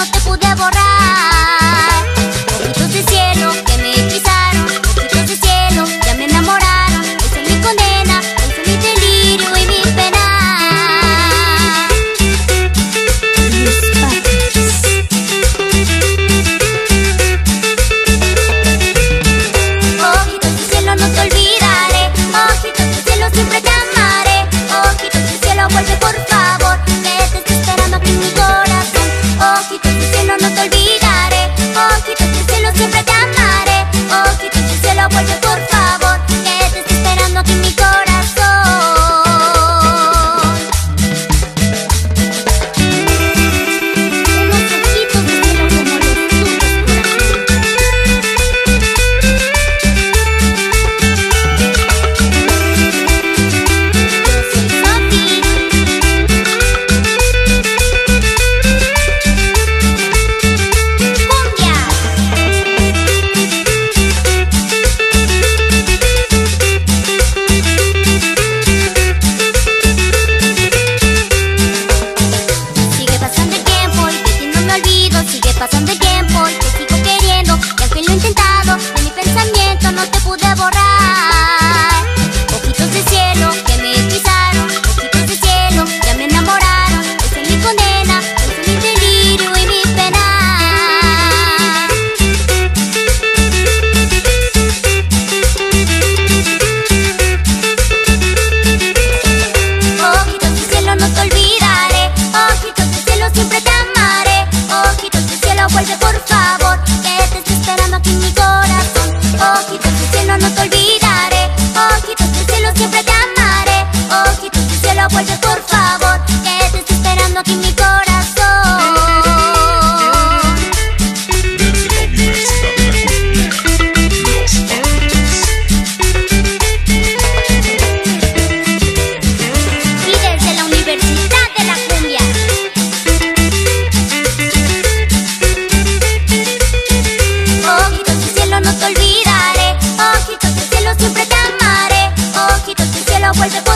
te pude borrar. Ojitos de cielo que me hechizaron, ojitos de cielo ya me enamoraron. Hoy son mi condena, hoy son mi delirio y mi pena. Ojitos de cielo, no te olvidaré. Ojitos de cielo, siempre te amaré. Ojitos de cielo, vuelve por favor, que te estoy esperando aquí en mi corazón. Ojitos de cielo, no te olvidaré. Ojitos de cielo, siempre te amaré. Ojitos de cielo, vuelve por favor, que te estoy esperando aquí en mi corazón. Unos ojitos de cielo como los tuyos, pasando el tiempo y te sigo queriendo, y aunque lo he intentado, de mi pensamiento no te pude borrar. Ojitos de cielo que me hechizaron, ojitos de cielo ya me enamoraron. Hoy son mi condena, hoy son mi delirio y mi pena. Ojitos de cielo, no te olvidaré. Ojitos de cielo, siempre te amaré. Ojitos de cielo, vuelve por favor, que te estoy esperando aquí en mi corazón. Ojitos de cielo, no te olvidaré. Ojitos de cielo, siempre te amaré. Ojitos de cielo, vuelve por favor, que te estoy esperando aquí en mi corazón. Y desde la Universidad de la Cumbia. Ojitos de cielo, no te olvidaré. Ojitos de cielo, siempre te amaré. Ojitos de cielo, vuelve